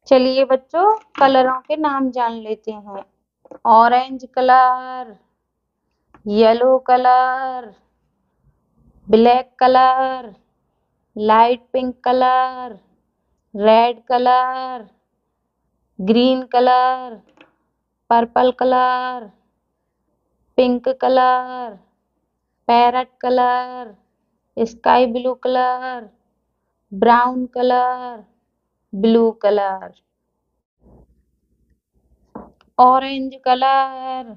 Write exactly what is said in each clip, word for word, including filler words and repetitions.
चलिए बच्चों, कलरों के नाम जान लेते हैं। Orange colour, yellow colour, black colour, light pink colour, red colour, green colour, purple colour, pink colour, parrot colour, sky blue colour, brown colour, blue colour. Orange colour,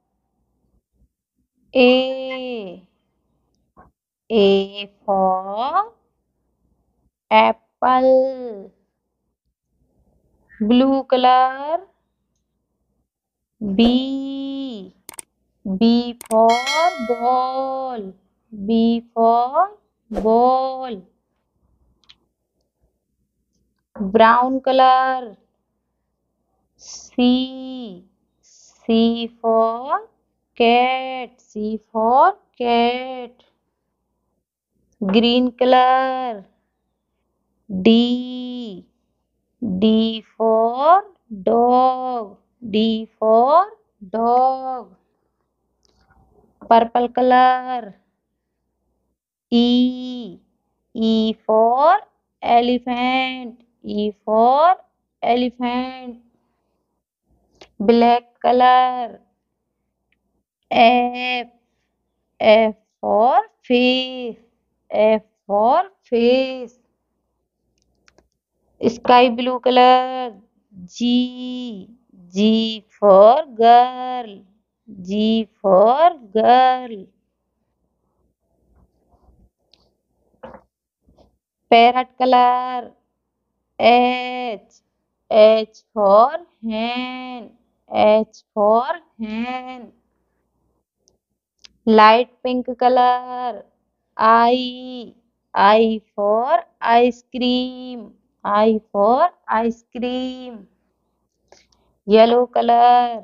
A A for apple. Blue color, B. B for ball. B for ball. Brown color, C. C for cat. C for cat. Green color, D. D for dog. D for dog. Purple color, E. E for elephant. E for elephant. Black color, F. F for face. F for face. Sky blue color, G. G for girl. G for girl. Parrot color, H. H for hen. H for hen. Light pink color, I. I for ice cream. I for ice cream. Yellow color,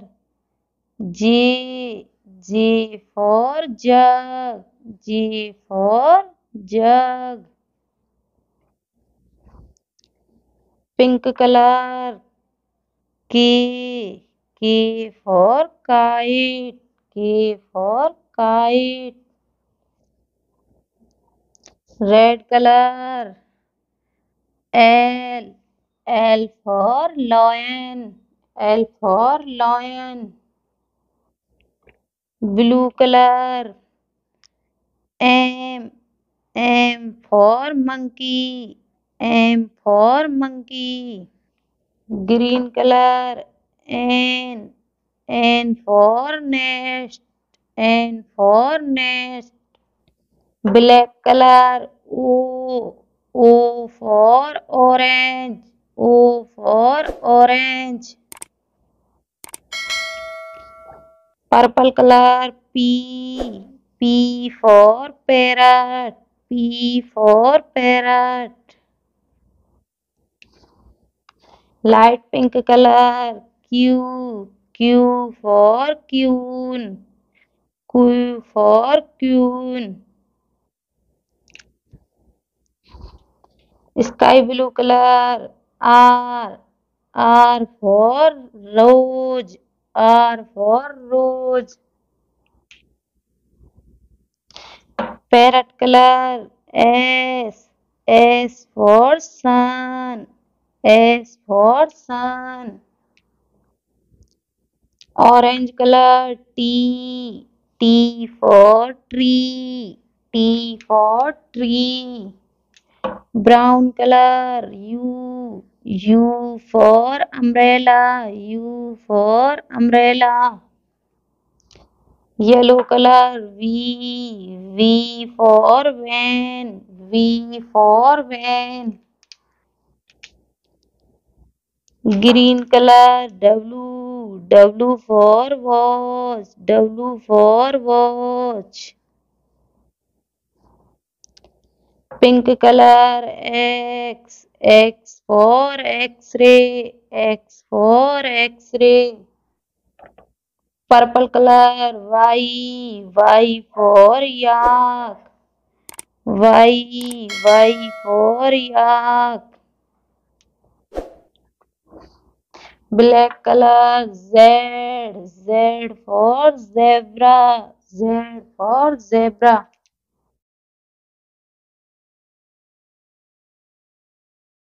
J. J for jug. J for jug. Pink color, K. K for kite. K for kite. Red color, L. L for lion. L for lion. Blue color, M. M for monkey. M for monkey. Green color, N. N for nest. N for nest. Black color, O. O for orange. O for orange. Purple color, P. P for parrot. P for parrot. Light pink color, Q. Q for queen. Q for queen. Sky blue color, R. R for rose. R for rose. Parrot color, S. S for sun. S for sun. Orange color, T. T for tree. T for tree. Brown color, U. U for umbrella. U for umbrella. Yellow color, V. V for van. V for van. Green color, W. W for watch. W for watch. Pink color, X. X for X-ray. X for X-ray. Purple color, Y. Y for yak. Y. Y for yak. Black color Z. Z for zebra. Z for zebra.